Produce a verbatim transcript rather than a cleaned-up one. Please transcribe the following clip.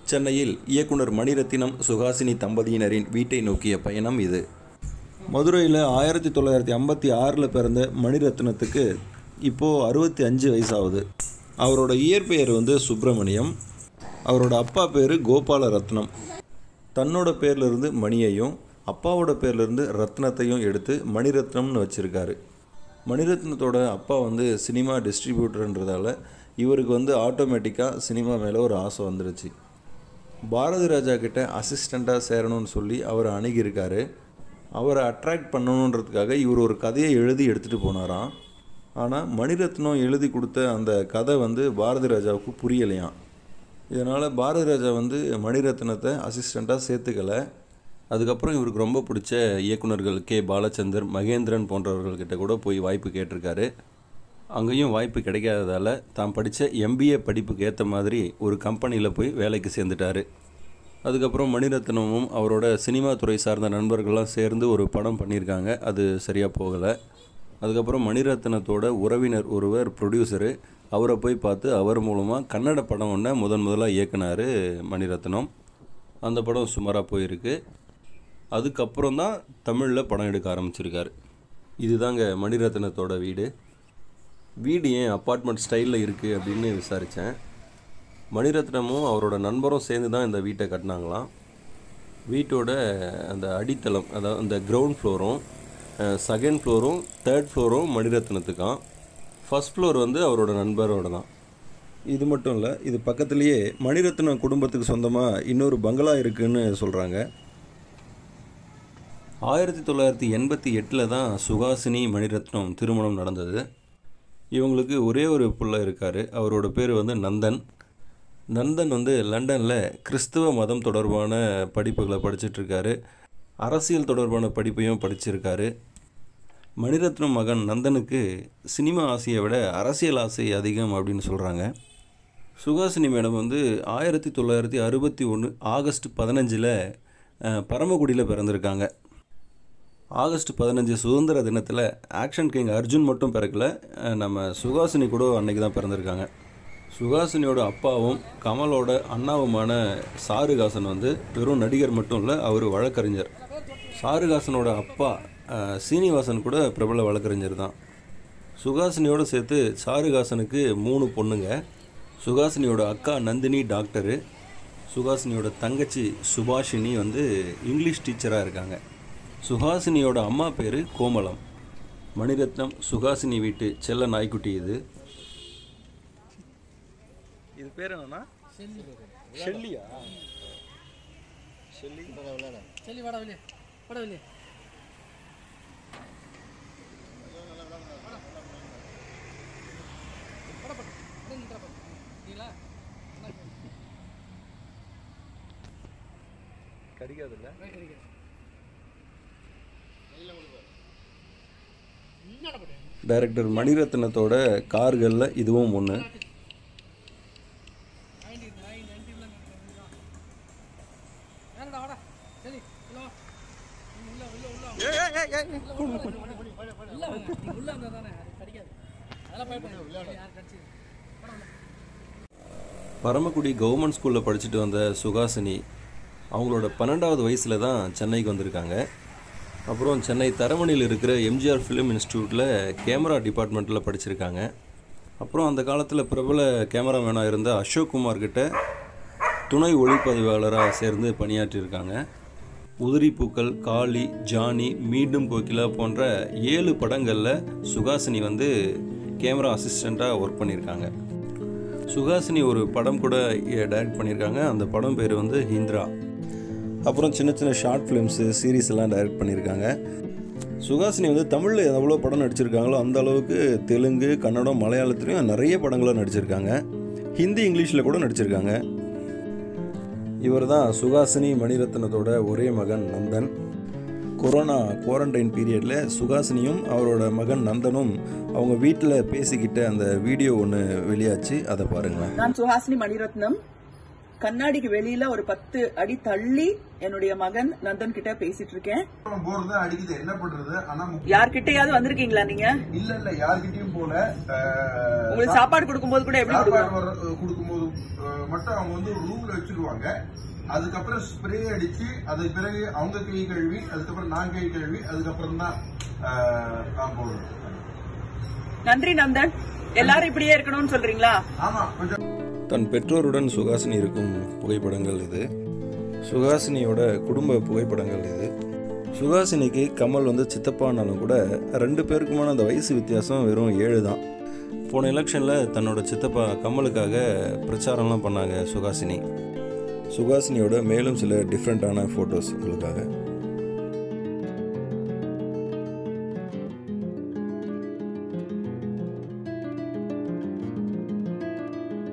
சென்னையில் இயக்குனர் மணிரத்னம் சுஹாசினி தம்பதியினரின் வீட்டை நோக்கிய பயணம் இது. மதுரையில் ஆயிரத்தி தொள்ளாயிரத்தி ஐம்பத்தி ஆறில் பிறந்த மணிரத்னத்துக்கு இப்போது அறுபத்தி அஞ்சு வயசாகுது. அவரோட இயற்பெயர் வந்து சுப்பிரமணியம். அவரோட அப்பா பேர் கோபால ரத்னம். தன்னோட பேர்லேருந்து மணியையும் அப்பாவோட பேர்லேருந்து ரத்னத்தையும் எடுத்து மணிரத்னம்னு வச்சுருக்காரு. மணிரத்னத்தோட அப்பா வந்து சினிமா டிஸ்ட்ரிபியூட்டர்ன்றதால இவருக்கு வந்து ஆட்டோமேட்டிக்காக சினிமா மேலே ஒரு ஆசை வந்துடுச்சு. பாரதி ராஜா கிட்ட அசிஸ்டண்ட்டாக சேரணும்னு சொல்லி அவரை அணுகியிருக்காரு. அவரை அட்ராக்ட் பண்ணணுன்றதுக்காக இவர் ஒரு கதையை எழுதி எடுத்துகிட்டு போனாராம். ஆனால் மணிரத்னம் எழுதி கொடுத்த அந்த கதை வந்து பாரதி ராஜாவுக்கு புரியலையாம். இதனால் பாரதி ராஜா வந்து மணிரத்னத்தை அசிஸ்டண்ட்டாக சேர்த்துக்கலை. அதுக்கப்புறம் இவருக்கு ரொம்ப பிடிச்ச இயக்குநர்கள் கே பாலச்சந்தர், மகேந்திரன் போன்றவர்கள்கிட்ட கூட போய் வாய்ப்பு கேட்டிருக்காரு. அங்கேயும் வாய்ப்பு கிடைக்காததால் தான் படித்த எம்பிஏ படிப்புக்கு ஏற்ற மாதிரி ஒரு கம்பெனியில் போய் வேலைக்கு சேர்ந்துட்டார். அதுக்கப்புறம் மணிரத்னமும் அவரோட சினிமா துறை சார்ந்த நண்பர்கள்லாம் சேர்ந்து ஒரு படம் பண்ணியிருக்காங்க. அது சரியாக போகலை. அதுக்கப்புறம் மணிரத்னத்தோட உறவினர் ஒருவர் ப்ரொடியூசரு, அவரை போய் பார்த்து அவர் மூலமாக கன்னட படம் ஒன்றை முதன் முதலாக இயக்குனார் மணிரத்னம். அந்த படம் சுமாராக போயிருக்கு. அதுக்கப்புறம் தான் தமிழில் படம் எடுக்க ஆரம்பிச்சிருக்காரு. இதுதாங்க மணிரத்னத்தோட வீடு. வீடு ஏன் அப்பார்ட்மெண்ட் ஸ்டைலில் இருக்குது அப்படின்னு விசாரித்தேன். மணிரத்னமும் அவரோட நண்பரும் சேர்ந்து தான் இந்த வீட்டை கட்டினாங்களாம். வீட்டோட அந்த அடித்தளம், அதாவது அந்த கிரவுண்ட் ஃப்ளோரும் செகண்ட் ஃப்ளோரும் தேர்ட் ஃப்ளோரும் மணிரத்னத்துக்கான். ஃபஸ்ட் ஃப்ளோர் வந்து அவரோட நண்பரோட தான். இது மட்டும் இல்லை, இது பக்கத்துலேயே மணிரத்னம் குடும்பத்துக்கு சொந்தமாக இன்னொரு பங்களா இருக்குதுன்னு சொல்கிறாங்க. ஆயிரத்தி தொள்ளாயிரத்தி எண்பத்தி எட்டில் தான் சுஹாசினி மணிரத்னம் திருமணம் நடந்தது. இவங்களுக்கு ஒரே ஒரு பிள்ளை இருக்கார். அவரோட பேர் வந்து நந்தன். நந்தன் வந்து லண்டனில் கிறிஸ்துவ மதம் தொடர்பான படிப்புகளை படிச்சிட்ருக்காரு. அரசியல் தொடர்பான படிப்பையும் படிச்சிருக்காரு. மணிரத்னம் மகன் நந்தனுக்கு சினிமா ஆசையை விட அரசியல் ஆசை அதிகம் அப்படின்னு சொல்கிறாங்க. சுஹாசினி மேடம் வந்து ஆயிரத்தி தொள்ளாயிரத்தி அறுபத்தி ஒன்று ஆகஸ்ட் பதினஞ்சில் பரமக்குடியில் பிறந்திருக்காங்க. ஆகஸ்ட் பதினஞ்சு சுதந்திர தினத்தில் ஆக்ஷன் கிங் அர்ஜுன் மட்டும் பிறக்கல, நம்ம சுஹாசினி கூட அன்றைக்கி தான் பிறந்திருக்காங்க. சுஹாசினியோட அப்பாவும் கமலோட அண்ணாவுமான சாருஹாசன் வந்து வெறும் நடிகர் மட்டும் இல்லை, அவர் வழக்கறிஞர். சாருஹாசனோட அப்பா சீனிவாசன் கூட பிரபல வழக்கறிஞர் தான். சுஹாசினியோடு சேர்த்து சாருஹாசனுக்கு மூணு பொண்ணுங்க. சுஹாசினியோட அக்கா நந்தினி டாக்டரு. சுஹாசினியோட தங்கச்சி சுபாஷினி வந்து இங்கிலீஷ் டீச்சராக இருக்காங்க. சுஹாசினியோட அம்மா பேர் கோமலம். மணிரத்னம் சுஹாசினி வீட்டு செல்ல நாய்க்குட்டி இது. இது பேர் என்னன்னா ஷெல்லியா? ஷெல்லி ஷெல்லி வாடா வெளியே வாடா வெளியே. கடிக்காதுல்ல? டைரக்டர் மணிரத்னத்தோட கார்களில் இதுவும் ஒன்று. பரமக்குடி கவர்மெண்ட் ஸ்கூலில் படிச்சுட்டு வந்த சுஹாசினி அவங்களோட பன்னெண்டாவது வயசில் தான் சென்னைக்கு வந்திருக்காங்க. அப்புறம் சென்னை தரமணியில் இருக்கிற எம்ஜிஆர் ஃபிலிம் இன்ஸ்டியூட்டில் கேமரா டிபார்ட்மெண்ட்டில் படிச்சிருக்காங்க. அப்புறம் அந்த காலத்தில் பிரபல கேமராமேனாக இருந்த அசோக் குமார் கிட்ட துணை ஒளிப்பதிவாளராக சேர்ந்து பணியாற்றியிருக்காங்க. உதிரி பூக்கள், காளி, ஜானி, மீண்டும் கோகிலா போன்ற ஏழு படங்களில் சுஹாசினி வந்து கேமரா அசிஸ்டண்ட்டாக ஒர்க் பண்ணியிருக்காங்க. சுஹாசினி ஒரு படம் கூட டைரக்ட் பண்ணியிருக்காங்க. அந்த படம் பேர் வந்து ஹிந்திரா. அப்புறம் சின்ன சின்ன ஷார்ட் ஃபிலிம்ஸு, சீரீஸ் எல்லாம் டைரக்ட் பண்ணியிருக்காங்க. சுஹாசினி வந்து தமிழில் எவ்வளோ படம் நடிச்சிருக்காங்களோ அந்த அளவுக்கு தெலுங்கு, கன்னடம், மலையாளத்துலேயும் நிறைய படங்களை நடிச்சிருக்காங்க. ஹிந்தி, இங்கிலீஷில் கூட நடிச்சிருக்காங்க. இவர் தான் சுஹாசினி மணிரத்னத்தோட ஒரே மகன் நந்தன். கொரோனா குவாரண்டைன் பீரியடில் சுஹாசினியும் அவரோட மகன் நந்தனும் அவங்க வீட்டில் பேசிக்கிட்ட அந்த வீடியோ ஒன்று வெளியாச்சு. அதை பாருங்கள். நான் சுஹாசினி மணிரத்னம். கண்ணாடிக்கு வெளியில ஒரு பத்து அடி தள்ளி என்னுடைய மகன் நந்தன் கிட்ட பேசிட்டு இருக்கேன். அடிக்குது என்ன பண்றது? ஆனா யார்கிட்டயாவது வந்திருக்கீங்களா நீங்க? இல்ல இல்ல யார்கிட்டயும் போல. உங்களுக்கு சாப்பாடு கொடுக்கும்போது கூட எப்படி கொடுக்கும்போது மட்டும் அவங்க வந்து ரூம்ல வச்சிருவாங்க. அதுக்கப்புறம் ஸ்ப்ரே அடிச்சு அதுக்கு பிறகு அவங்க கை கழுவி அதுக்கப்புறம் நான் கை கழுவி அதுக்கப்புறம் தான் போடுவோம். நன்றி நந்தன். எல்லாரும் இப்படியே இருக்கணும்னு சொல்றீங்களா? ஆமா. கொஞ்சம் தன் பெற்றோருடன் சுகாசினி இருக்கும் புகைப்படங்கள் இது. சுகாசினியோட குடும்ப புகைப்படங்கள் இது. சுகாசினிக்கு கமல் வந்து சித்தப்பானாலும் கூட ரெண்டு பேருக்குமான அந்த வயசு வித்தியாசம் வெறும் ஏழு தான். போன எலெக்ஷனில் தன்னோட சித்தப்பா கமலுக்காக பிரச்சாரம்லாம் பண்ணாங்க சுகாசினி. சுகாசினியோட மேலும் சில டிஃப்ரெண்ட்டான ஃபோட்டோஸ் உங்களுக்காக.